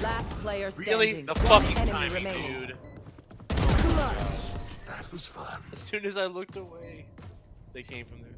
Last player standing. Really? The One fucking enemy timing, remaining. dude. That was fun. As soon as I looked away, they came from there.